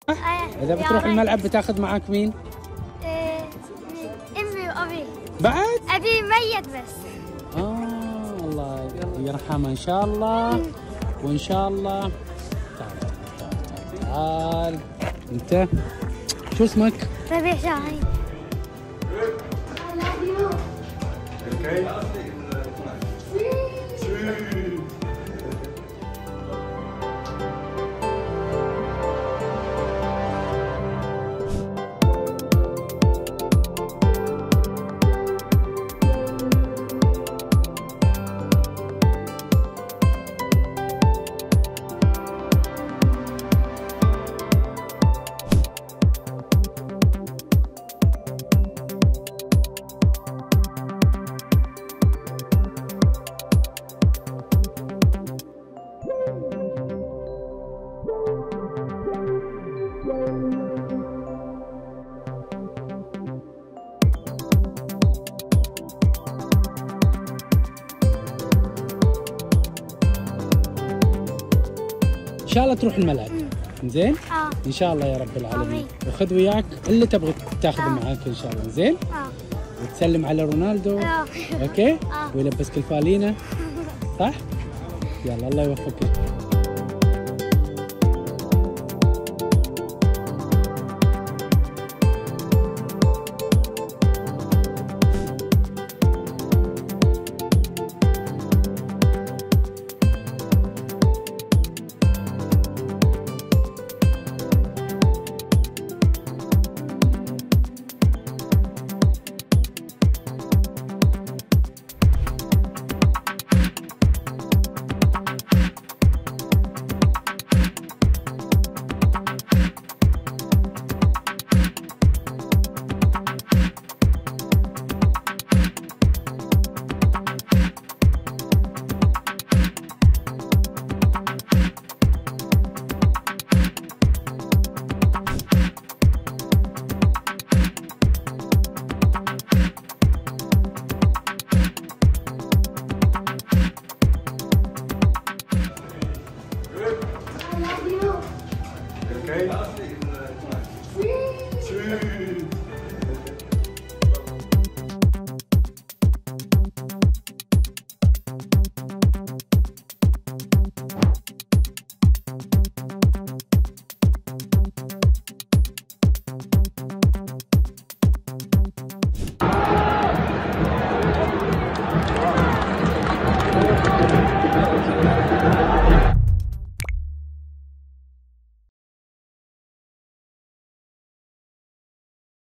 إذا بتروح الملعب بتاخذ معاك مين؟ امي وابي. بعد؟ ابي ميت بس. الله يرحمه ان شاء الله. وان شاء الله. تعال انت شو اسمك؟ ربيع شاهين. ان شاء الله تروح الملعب. زين؟ ان شاء الله يا رب العالمين. وخذ وياك اللي تبغى تاخذه معاك ان شاء الله. زين؟ وتسلم على رونالدو. اوكي؟ ويلبسك الفالينة. صح؟ يلا الله يوفقك. Okay? 3, 2,